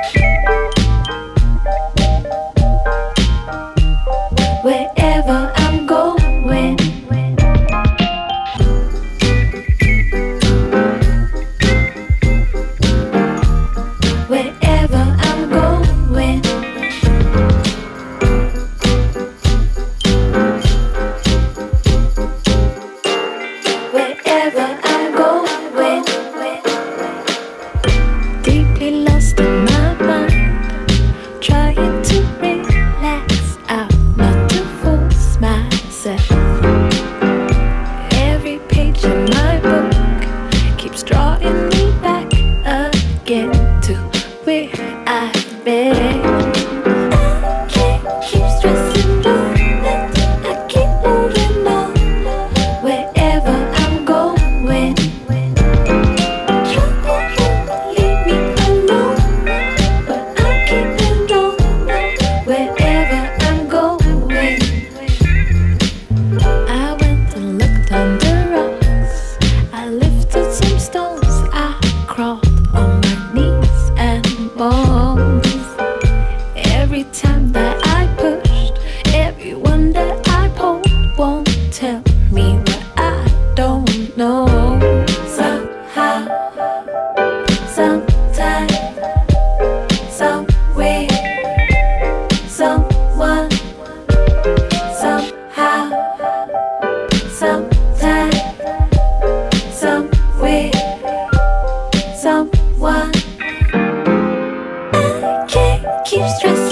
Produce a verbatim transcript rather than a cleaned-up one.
Wherever I'm going, wherever I'm going, wherever I'm going, deeply lost in my mind, trying to relax out, not to force myself. Every page in my book keeps drawing me back again to where I've been. I can't keep stressing on it, I keep moving on. Wherever I'm going, try to leave me alone, but I'm keeping on. Wherever I'm going, I went and looked under rocks, I lifted some stones, I crawled on my knees and bones. Every time that I pushed, everyone that I pulled won't tell me what I don't know. Somehow, sometime, somewhere, someone, somehow, sometime, somewhere, someone. I can't keep stressing